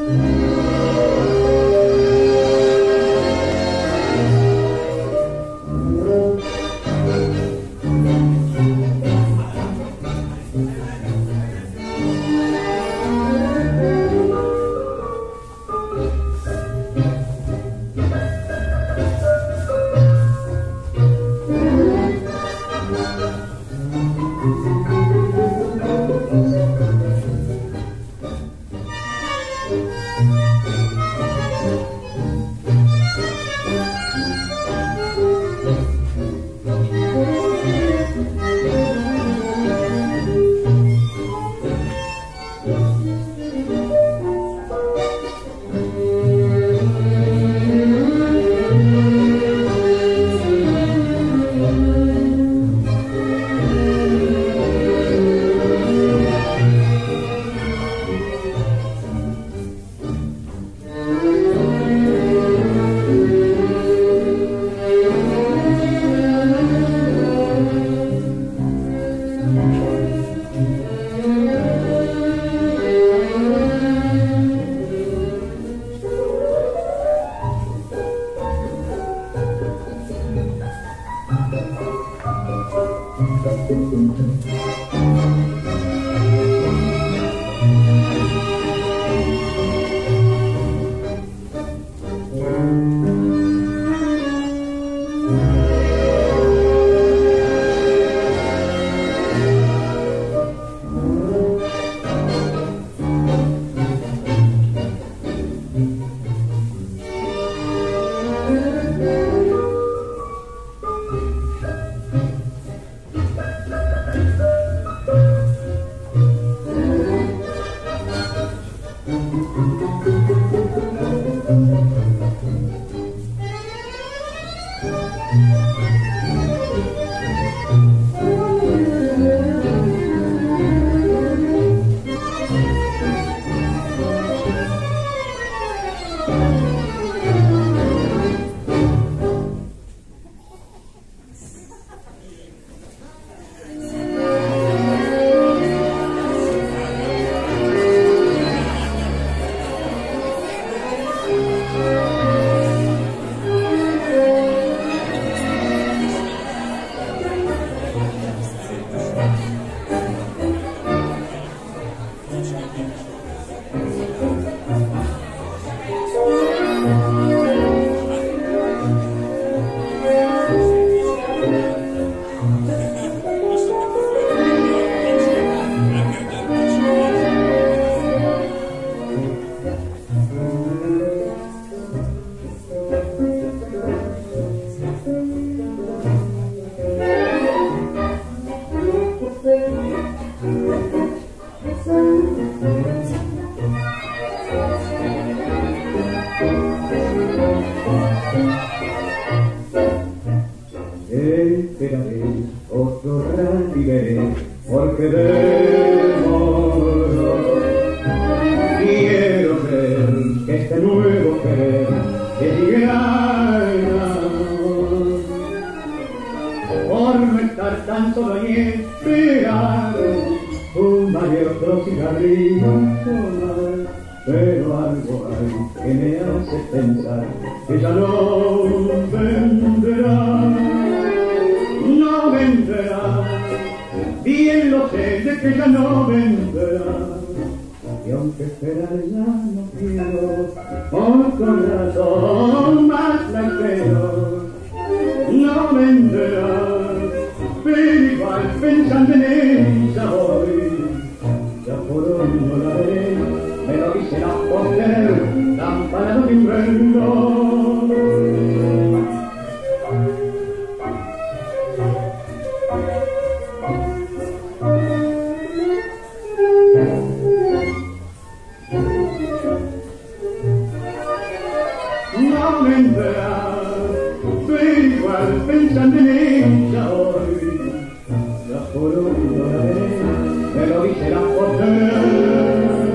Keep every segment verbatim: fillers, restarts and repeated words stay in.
Me lo dice la poder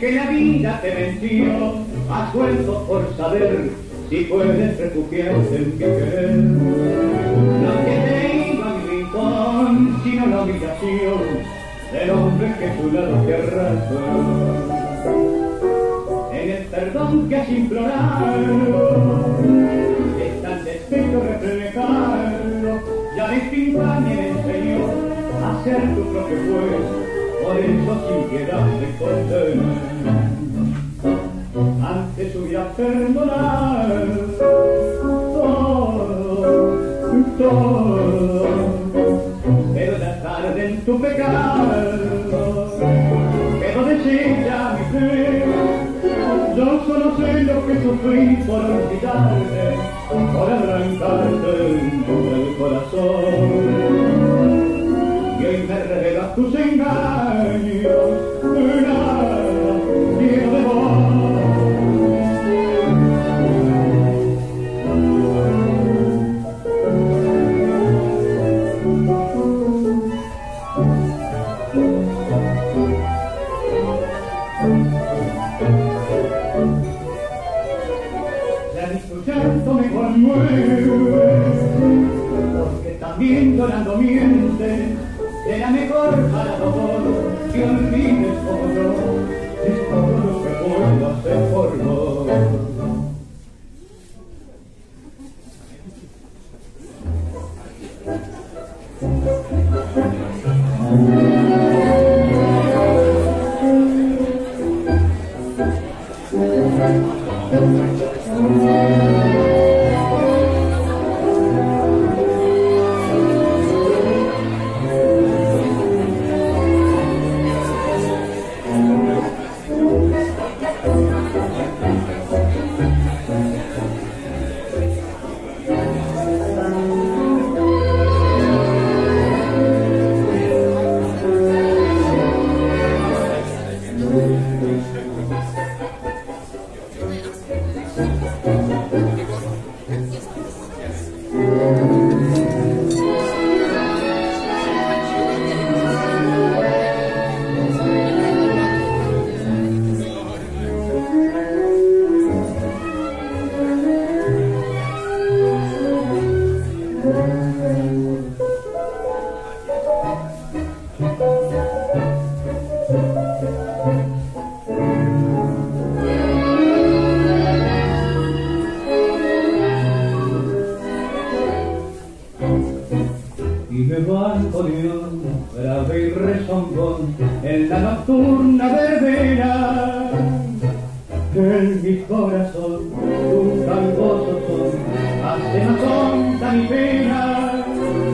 que la vida te venció, has vuelto por saber si puedes refugiarte en mi querer. No que te iba a mi rincón, sino la obligación del hombre que a tu lado te arrastra. En el perdón que has implorado, está el despecho reflejado, ya distinto a mi enseñó a ser tu propio juez, por eso sin piedad te condena. Antes hubiera perdonado todo, todo, pero la tarde en tu pecado quedó deshecha mi fe. Yo solo sé lo que sufrí por olvidarte, por arrancarte del corazón. Y hoy me revelas tus engaños, nada quiero de vos. Me conmueve, porque también llorando mientes, será mejor para todos que olvides como yo, es todo lo que puedo hacer por vos. Y me bandoneón, grave y rezongón, en la nocturna verbena. En mi corazón, un tangoso son, hace más honda mi pena.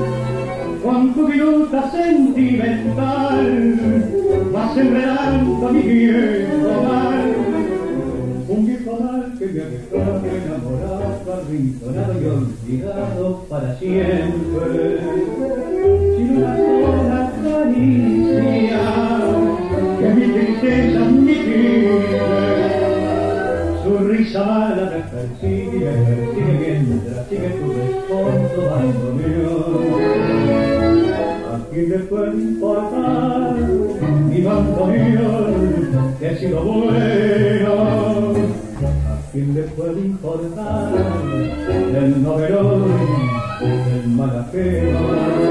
Con tu viruta sentimental, vas enredando mi viejo mal. Un viejo mal que me ha dejado enamorado, arrinconado y olvidado para siempre. Sin una sola caricia que mi tristeza mitigue, su risa mala me persigue, me persigue mientras sigue tu responso bandoneón. ¿A quién le puede importar mi bandoneón que ha sido bueno? ¿A quién le puede importar el novelón del malajero?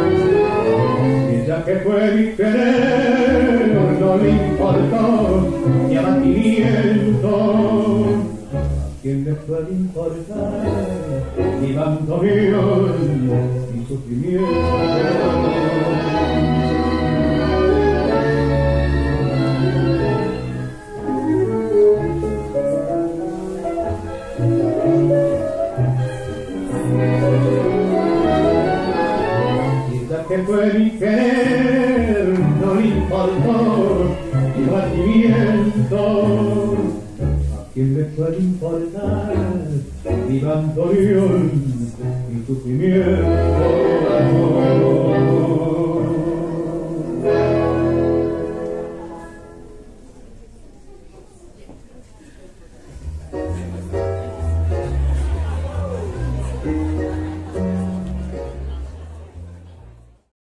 Ella que fue mi querer no le importó mi abatimiento. ¿A quién le puede importar mi bandoneón, mi sufrimiento? Que fue mi querer, no le importó mi batimiento. ¿A quién le puede importar mi bandoneón, mi sufrimiento?